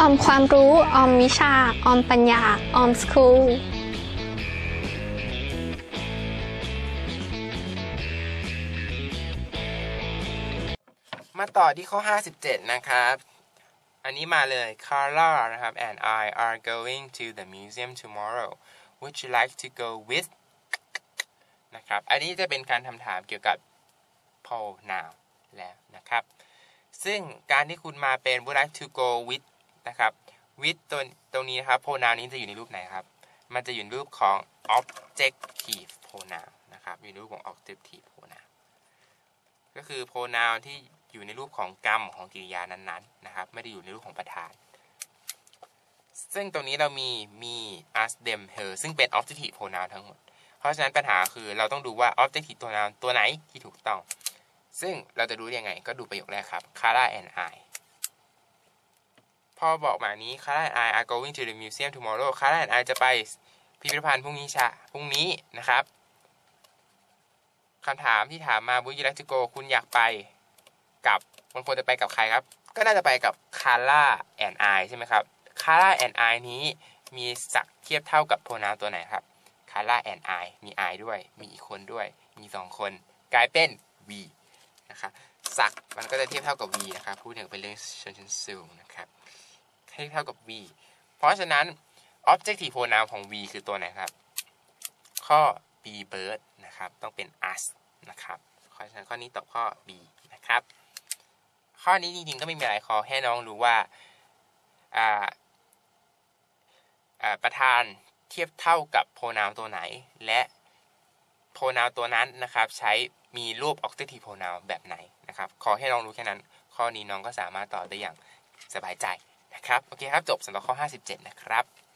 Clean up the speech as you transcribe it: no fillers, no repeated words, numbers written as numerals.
ออมความรู้ออมวิชาออมปัญญาออมสคูลมาต่อที่ข้อ57นะครับอันนี้มาเลย Carla นะครับ and I are going to the museum tomorrow would you like to go with นะครับอันนี้จะเป็นการทำถามเกี่ยวกับ pronoun แล้วนะครับซึ่งการที่คุณมาเป็น would like to go with นะครับ with ตรงนี้นะครับ pronoun นี้จะอยู่ในรูปไหนครับมันจะอยู่ในรูปของ objective pronoun นะครับอยู่ในรูปของ objective pronoun ก็คือ pronoun ที่อยู่ในรูปของกรรมของกริยานั้นๆนะครับไม่ได้อยู่ในรูปของประธานซึ่งตรงนี้เรามี us them her ซึ่งเป็น objective pronoun ทั้งหมดเพราะฉะนั้นปัญหาคือเราต้องดูว่า objective pronoun ตัวไหนที่ถูกต้องซึ่งเราจะรู้ยังไงก็ดูประโยคแรกครับ Clara and I พอบอกมานี้ Clara and I are going to the museum tomorrow Clara and I จะไปพิพิธภัณฑ์พรุ่งนี้นะครับคำถามที่ถามมา Would you like to go คุณอยากไปกับมันควรจะไปกับใครครับก็น่าจะไปกับ Clara and I ใช่ไหมครับ Clara and I นี้มีศักดิ์เทียบเท่ากับ pronoun ตัวไหนครับ Clara and I มี I ด้วยมีอีกคนด้วยมี2คนกลายเป็น we นะครับศักดิ์มันก็จะเทียบเท่ากับ we นะครับพูดถึงเป็นเรื่องชนชั้นสูงนะครับเทียบเท่ากับ we เพราะฉะนั้น objective pronoun ของ we คือตัวไหนครับข้อ be bird นะครับต้องเป็น us นะครับเพราะฉะนั้นข้อนี้ตอบข้อ B นะครับข้อนี้จริงๆก็ไม่มีอะไรขอให้น้องรู้ว่าประธานเทียบเท่ากับ pronoun ตัวไหนและ pronoun ตัวนั้นนะครับใช้มีรูป objective pronoun แบบไหนนะครับขอให้น้องรู้แค่นั้นข้อนี้น้องก็สามารถตอบได้อย่างสบายใจนะครับโอเคครับจบสำหรับข้อ57นะครับ